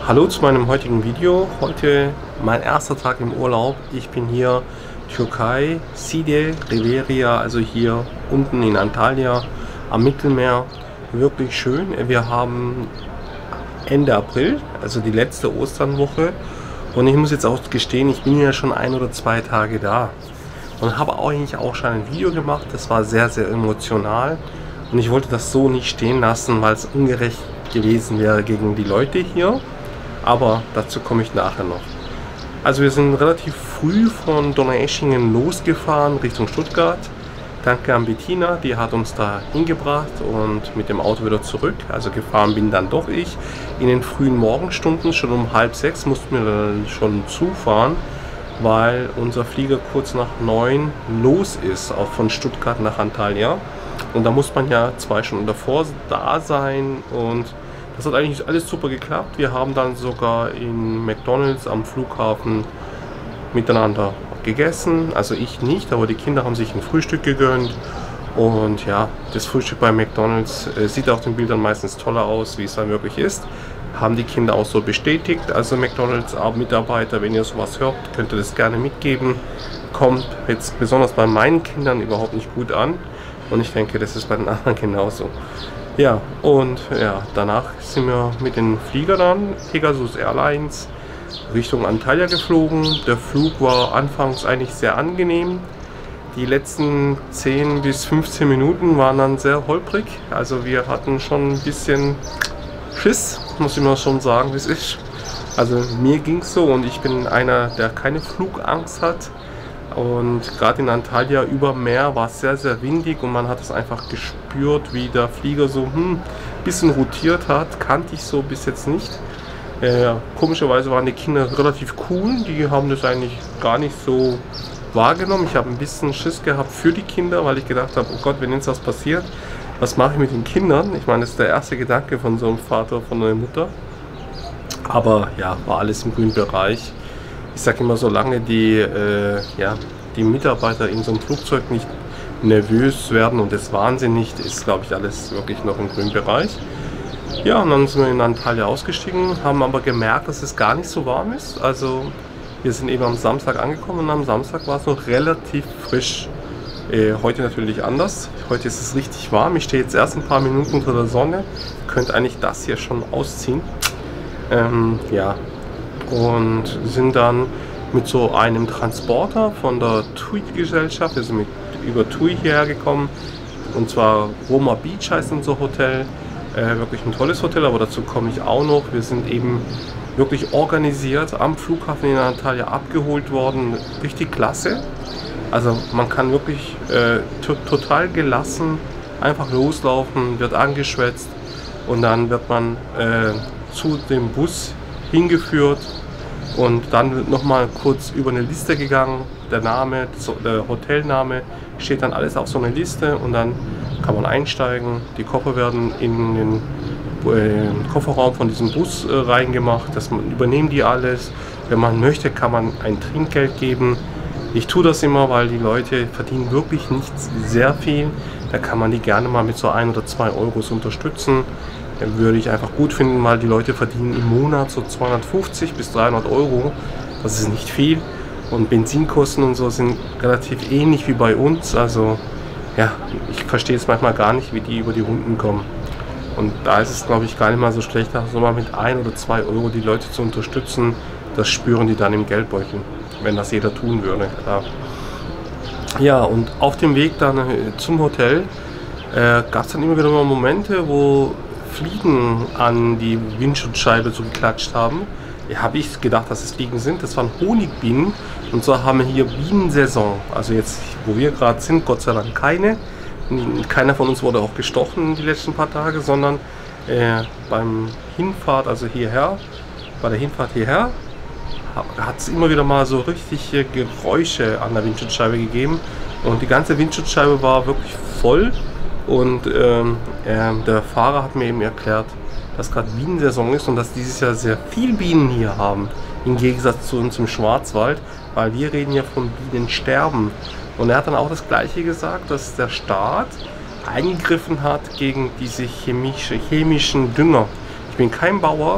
Hallo zu meinem heutigen Video. Heute mein erster Tag im Urlaub. Ich bin hier Türkei, Side, Riviera, also hier unten in Antalya am Mittelmeer. Wirklich schön. Wir haben Ende April, also die letzte Osternwoche. Und ich muss jetzt auch gestehen, ich bin ja schon 1 oder 2 Tage da. Und habe eigentlich auch schon ein Video gemacht. Das war sehr, sehr emotional. Und ich wollte das so nicht stehen lassen, weil es ungerecht gewesen wäre gegen die Leute hier. Aber dazu komme ich nachher noch. Also wir sind relativ früh von Donaueschingen losgefahren Richtung Stuttgart. Danke an Bettina, die hat uns da hingebracht und mit dem Auto wieder zurück. Also gefahren bin dann doch ich. In den frühen Morgenstunden, schon um 5:30 mussten wir dann schon zufahren, weil unser Flieger kurz nach 9 los ist, auch von Stuttgart nach Antalya. Und da muss man ja 2 Stunden davor da sein und das hat eigentlich alles super geklappt. Wir haben dann sogar in McDonald's am Flughafen miteinander gegessen. Also ich nicht, aber die Kinder haben sich ein Frühstück gegönnt. Und ja, das Frühstück bei McDonald's sieht auf den Bildern meistens toller aus, wie es dann wirklich ist. Haben die Kinder auch so bestätigt. Also McDonald's Mitarbeiter, wenn ihr sowas hört, könnt ihr das gerne mitgeben. Kommt jetzt besonders bei meinen Kindern überhaupt nicht gut an. Und ich denke, das ist bei den anderen genauso. Ja, und ja, danach sind wir mit dem Flieger dann, Pegasus Airlines, Richtung Antalya geflogen. Der Flug war anfangs eigentlich sehr angenehm. Die letzten 10 bis 15 Minuten waren dann sehr holprig. Also wir hatten schon ein bisschen Schiss, muss ich mal schon sagen, wie es ist. Also mir ging es so und ich bin einer, der keine Flugangst hat. Und gerade in Antalya über Meer war es sehr, sehr windig und man hat es einfach gespürt, wie der Flieger so ein bisschen rotiert hat. Kannte ich so bis jetzt nicht. Komischerweise waren die Kinder relativ cool, die haben das eigentlich gar nicht so wahrgenommen. Ich habe ein bisschen Schiss gehabt für die Kinder, weil ich gedacht habe, oh Gott, wenn jetzt was passiert, was mache ich mit den Kindern? Ich meine, das ist der erste Gedanke von so einem Vater, von einer Mutter. Aber ja, war alles im grünen Bereich. Ich sage immer, solange die Mitarbeiter in so einem Flugzeug nicht nervös werden und das Wahnsinn nicht, ist, glaube ich, alles wirklich noch im grünen Bereich. Ja, und dann sind wir in Antalya ausgestiegen, haben aber gemerkt, dass es gar nicht so warm ist. Also wir sind eben am Samstag angekommen und am Samstag war es noch relativ frisch. Heute natürlich anders. Heute ist es richtig warm. Ich stehe jetzt erst ein paar Minuten unter der Sonne. Könnte eigentlich das hier schon ausziehen. Und sind dann mit so einem Transporter von der TUI-Gesellschaft, wir sind über TUI hierher gekommen, und zwar Roma Beach heißt unser Hotel, wirklich ein tolles Hotel, aber dazu komme ich auch noch. Wir sind eben wirklich organisiert am Flughafen in Antalya abgeholt worden, richtig klasse. Also man kann wirklich total gelassen einfach loslaufen, wird angeschwätzt und dann wird man zu dem Bus hingeführt und dann wird nochmal kurz über eine Liste gegangen, der Name, der Hotelname, steht dann alles auf so einer Liste und dann kann man einsteigen, die Koffer werden in den Kofferraum von diesem Bus reingemacht, übernehmen die alles, wenn man möchte, kann man ein Trinkgeld geben. Ich tue das immer, weil die Leute verdienen wirklich nicht sehr viel, da kann man die gerne mal mit so 1 oder 2 Euros unterstützen. Würde ich einfach gut finden, weil die Leute verdienen im Monat so 250 bis 300 Euro. Das ist nicht viel. Und Benzinkosten und so sind relativ ähnlich wie bei uns. Also ja, ich verstehe es manchmal gar nicht, wie die über die Runden kommen. Und da ist es, glaube ich, gar nicht mal so schlecht, so mal mit 1 oder 2 Euro die Leute zu unterstützen. Das spüren die dann im Geldbeutel, wenn das jeder tun würde, klar. Ja, und auf dem Weg dann zum Hotel gab es dann immer wieder mal Momente, wo Fliegen an die Windschutzscheibe so geklatscht haben. Ja, habe ich gedacht, dass es Fliegen sind. Das waren Honigbienen. Und so haben wir hier Bienensaison. Also jetzt, wo wir gerade sind, Gott sei Dank keine. Keiner von uns wurde auch gestochen die letzten paar Tage, sondern beim Hinfahrt, also hierher, bei der Hinfahrt hierher, hat es immer wieder mal so richtige Geräusche an der Windschutzscheibe gegeben. Und die ganze Windschutzscheibe war wirklich voll. Und der Fahrer hat mir eben erklärt, dass gerade Bienensaison ist und dass dieses Jahr sehr viel Bienen hier haben, im Gegensatz zu uns im Schwarzwald, weil wir reden ja von Bienensterben. Und er hat dann auch das Gleiche gesagt, dass der Staat eingegriffen hat gegen diese chemischen Dünger. Ich bin kein Bauer,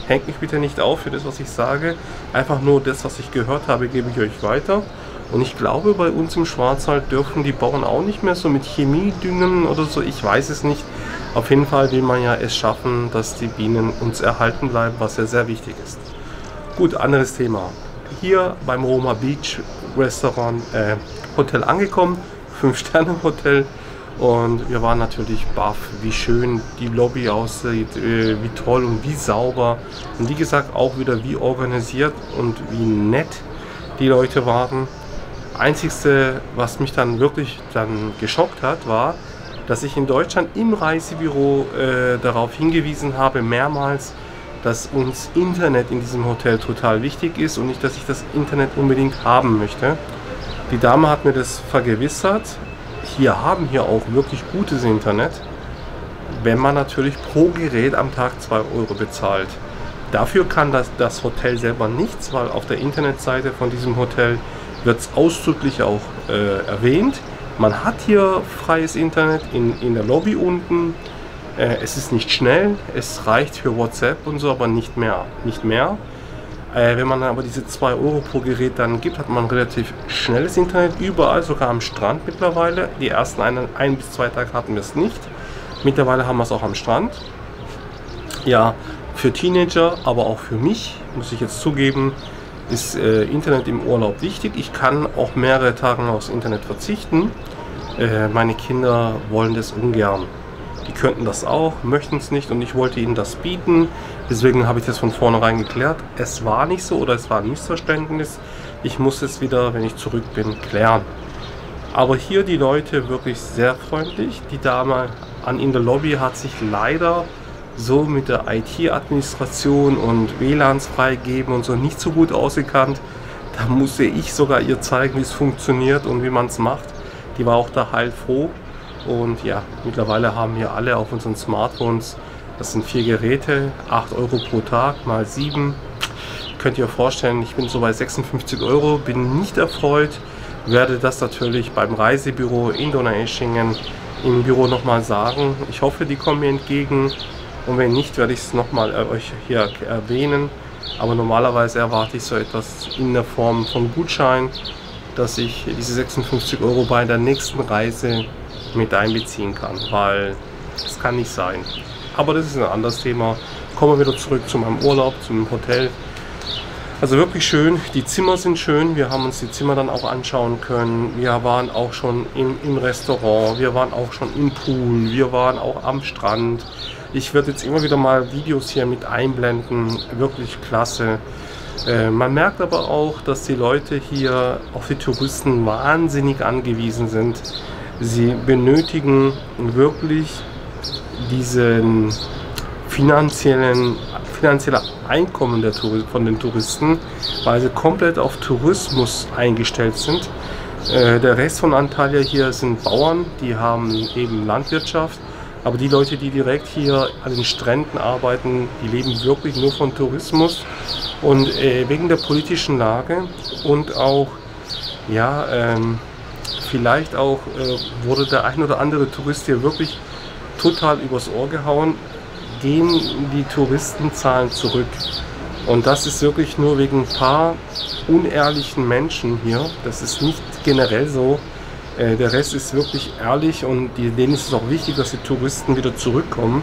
Hängt mich bitte nicht auf für das, was ich sage. Einfach nur das, was ich gehört habe, gebe ich euch weiter. Und ich glaube, bei uns im Schwarzwald dürfen die Bauern auch nicht mehr so mit Chemie düngen oder so. Ich weiß es nicht. Auf jeden Fall will man ja es schaffen, dass die Bienen uns erhalten bleiben, was ja sehr wichtig ist. Gut, anderes Thema. Hier beim Roma Beach Restaurant Hotel angekommen, 5-Sterne-Hotel. Und wir waren natürlich baff, wie schön die Lobby aussieht, wie toll und wie sauber. Und wie gesagt, auch wieder wie organisiert und wie nett die Leute waren. Einzigste, was mich dann wirklich geschockt hat, war, dass ich in Deutschland im Reisebüro darauf hingewiesen habe, mehrmals, dass uns Internet in diesem Hotel total wichtig ist und nicht, dass ich das Internet unbedingt haben möchte. Die Dame hat mir das vergewissert. Wir haben hier auch wirklich gutes Internet, wenn man natürlich pro Gerät am Tag 2 Euro bezahlt. Dafür kann das Hotel selber nichts, weil auf der Internetseite von diesem Hotel wird es ausdrücklich auch erwähnt. Man hat hier freies Internet in der Lobby unten. Es ist nicht schnell, es reicht für WhatsApp und so, aber nicht mehr. Wenn man dann aber diese 2 Euro pro Gerät dann gibt, hat man relativ schnelles Internet, überall, sogar am Strand mittlerweile. Die ersten 1 bis 2 Tage hatten wir es nicht. Mittlerweile haben wir es auch am Strand. Ja, für Teenager, aber auch für mich, muss ich jetzt zugeben, ist Internet im Urlaub wichtig. Ich kann auch mehrere Tage aufs Internet verzichten. Meine Kinder wollen das ungern. Die könnten das auch, möchten es nicht und ich wollte ihnen das bieten. Deswegen habe ich das von vornherein geklärt. Es war nicht so oder es war ein Missverständnis. Ich muss es wieder, wenn ich zurück bin, klären. Aber hier die Leute wirklich sehr freundlich. Die Dame in der Lobby hat sich leider so mit der IT-Administration und WLANs freigeben und so nicht so gut ausgekannt. Da musste ich sogar ihr zeigen, wie es funktioniert und wie man es macht. Die war auch da heilfroh. Und ja, mittlerweile haben wir alle auf unseren Smartphones, das sind 4 Geräte, 8 Euro pro Tag mal 7. Könnt ihr euch vorstellen, ich bin so bei 56 Euro, bin nicht erfreut, werde das natürlich beim Reisebüro in Donaueschingen im Büro nochmal sagen. Ich hoffe, die kommen mir entgegen und wenn nicht, werde ich es nochmal euch hier erwähnen. Aber normalerweise erwarte ich so etwas in der Form von Gutschein, dass ich diese 56 Euro bei der nächsten Reise mit einbeziehen kann, weil das kann nicht sein. Aber das ist ein anderes Thema. Kommen wir wieder zurück zu meinem Urlaub, zum Hotel. Also wirklich schön, die Zimmer sind schön, wir haben uns die Zimmer dann auch anschauen können. Wir waren auch schon im Restaurant, wir waren auch schon im Pool, wir waren auch am Strand. Ich werde jetzt immer wieder mal Videos hier mit einblenden, wirklich klasse. Man merkt aber auch, dass die Leute hier auf die Touristen wahnsinnig angewiesen sind. Sie benötigen wirklich diesen finanzielle Einkommen von den Touristen, weil sie komplett auf Tourismus eingestellt sind. Der Rest von Antalya hier sind Bauern, die haben eben Landwirtschaft, aber die Leute, die direkt hier an den Stränden arbeiten, die leben wirklich nur von Tourismus und wegen der politischen Lage und auch, ja, vielleicht auch wurde der ein oder andere Tourist hier wirklich total übers Ohr gehauen, gehen die Touristenzahlen zurück. Und das ist wirklich nur wegen ein paar unehrlichen Menschen hier. Das ist nicht generell so. Der Rest ist wirklich ehrlich und denen ist es auch wichtig, dass die Touristen wieder zurückkommen.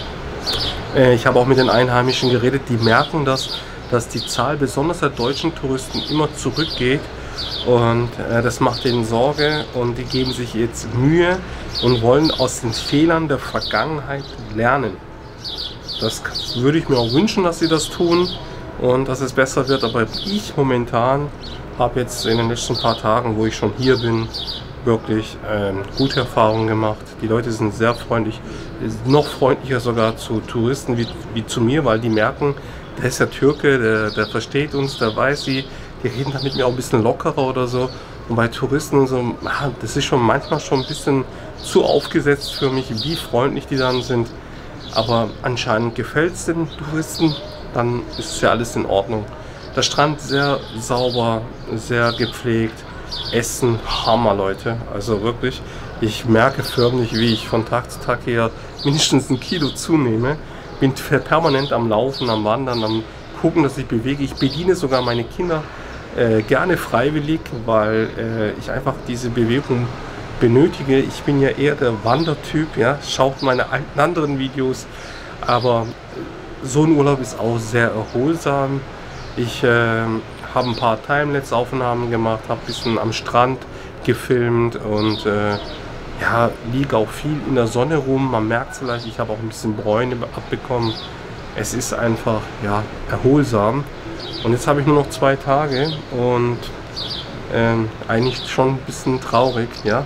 Ich habe auch mit den Einheimischen geredet, die merken das, dass die Zahl besonders der deutschen Touristen immer zurückgeht. Und das macht denen Sorge und die geben sich jetzt Mühe und wollen aus den Fehlern der Vergangenheit lernen. Das würde ich mir auch wünschen, dass sie das tun und dass es besser wird. Aber ich momentan habe jetzt in den letzten paar Tagen, wo ich schon hier bin, wirklich gute Erfahrungen gemacht. Die Leute sind sehr freundlich, noch freundlicher sogar zu Touristen wie zu mir, weil die merken, der ist der Türke, der versteht uns, der weiß sie. Die reden dann mit mir auch ein bisschen lockerer oder so. Und bei Touristen und so, das ist schon manchmal schon ein bisschen zu aufgesetzt für mich, wie freundlich die dann sind. Aber anscheinend gefällt es den Touristen, dann ist ja alles in Ordnung. Der Strand sehr sauber, sehr gepflegt. Essen, Hammer, Leute. Also wirklich, ich merke förmlich, wie ich von Tag zu Tag hier mindestens 1 Kilo zunehme. bin permanent am Laufen, am Wandern, am gucken, dass ich bewege. Ich bediene sogar meine Kinder gerne freiwillig, weil ich einfach diese Bewegung benötige. Ich bin ja eher der Wandertyp, ja, schaut meine alten anderen Videos, aber so ein Urlaub ist auch sehr erholsam. Ich habe ein paar Timelapse-Aufnahmen gemacht, habe ein bisschen am Strand gefilmt und ja, liege auch viel in der Sonne rum. Man merkt es vielleicht, ich habe auch ein bisschen Bräune abbekommen. Es ist einfach, ja, erholsam. Und jetzt habe ich nur noch 2 Tage und eigentlich schon ein bisschen traurig, ja.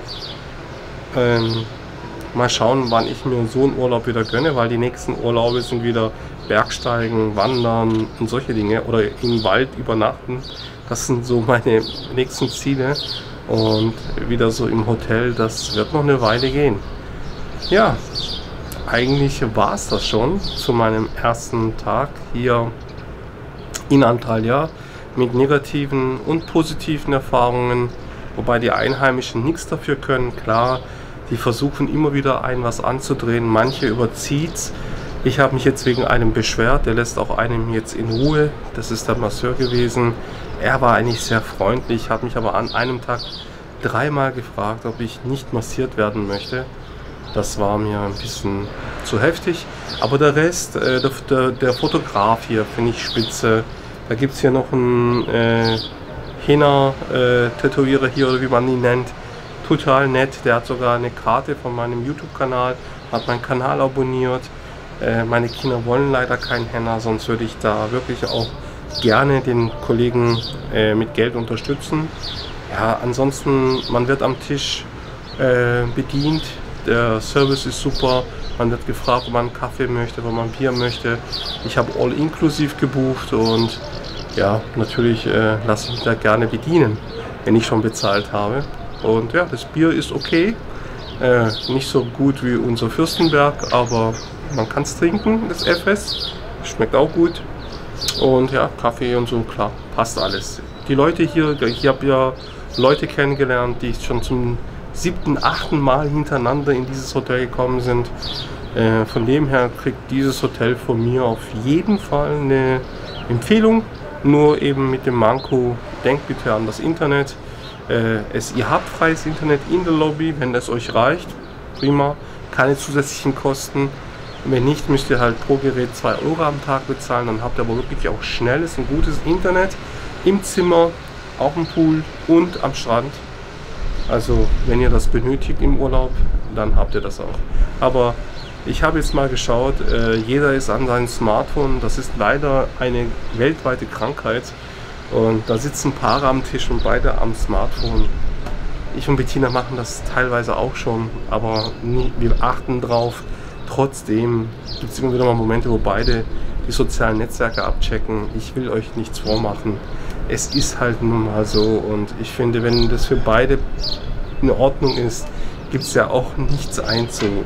Mal schauen, wann ich mir so einen Urlaub wieder gönne, weil die nächsten Urlaube sind wieder Bergsteigen, Wandern und solche Dinge oder im Wald übernachten. Das sind so meine nächsten Ziele und wieder so im Hotel, das wird noch eine Weile gehen. Ja, eigentlich war es das schon zu meinem ersten Tag hier in Antalya mit negativen und positiven Erfahrungen, wobei die Einheimischen nichts dafür können. Klar, die versuchen immer wieder was anzudrehen, manche überzieht's. Ich habe mich jetzt wegen einem beschwert, der lässt auch einem jetzt in Ruhe. Das ist der Masseur gewesen. Er war eigentlich sehr freundlich, hat mich aber an einem Tag 3-mal gefragt, ob ich nicht massiert werden möchte. Das war mir ein bisschen zu heftig. Aber der Rest, der Fotograf hier finde ich spitze. Da gibt es hier noch einen Henna-Tätowierer hier, oder wie man ihn nennt. Total nett. Der hat sogar eine Karte von meinem YouTube-Kanal, hat meinen Kanal abonniert. Meine Kinder wollen leider kein Henna, sonst würde ich da wirklich auch gerne den Kollegen mit Geld unterstützen. Ja, ansonsten, man wird am Tisch bedient. Der Service ist super. Man wird gefragt, ob man einen Kaffee möchte, ob man Bier möchte. Ich habe all-inklusiv gebucht und ja, natürlich lasse ich mich da gerne bedienen, wenn ich schon bezahlt habe. Und ja, das Bier ist okay. Nicht so gut wie unser Fürstenberg, aber man kann es trinken, das FS. Schmeckt auch gut. Und ja, Kaffee und so, klar, passt alles. Die Leute hier, ich habe ja Leute kennengelernt, die schon zum 7., 8. Mal hintereinander in dieses Hotel gekommen sind. Von dem her kriegt dieses Hotel von mir auf jeden Fall eine Empfehlung. Nur eben mit dem Manko, denkt bitte an das Internet. Ihr habt freies Internet in der Lobby, wenn das euch reicht, prima, keine zusätzlichen Kosten. Wenn nicht, müsst ihr halt pro Gerät 2 € am Tag bezahlen, dann habt ihr aber wirklich auch schnelles und gutes Internet im Zimmer, auf dem Pool und am Strand. Also wenn ihr das benötigt im Urlaub, dann habt ihr das auch. Aber ich habe jetzt mal geschaut, jeder ist an seinem Smartphone, das ist leider eine weltweite Krankheit. Und da sitzen Paare am Tisch und beide am Smartphone. Ich und Bettina machen das teilweise auch schon, aber wir achten drauf. Trotzdem gibt es immer wieder mal Momente, wo beide die sozialen Netzwerke abchecken. Ich will euch nichts vormachen. Es ist halt nun mal so und ich finde, wenn das für beide in Ordnung ist, gibt es ja auch nichts einzuwenden.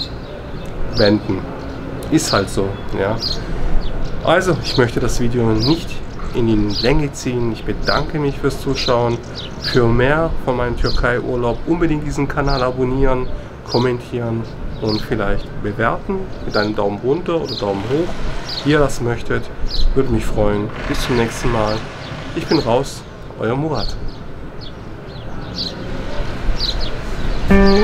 Ist halt so, ja. Also, ich möchte das Video nicht in die Länge ziehen. Ich bedanke mich fürs Zuschauen. Für mehr von meinem Türkei-Urlaub unbedingt diesen Kanal abonnieren, kommentieren und vielleicht bewerten mit einem Daumen runter oder Daumen hoch, wie ihr das möchtet. Würde mich freuen. Bis zum nächsten Mal. Ich bin raus, euer Murat.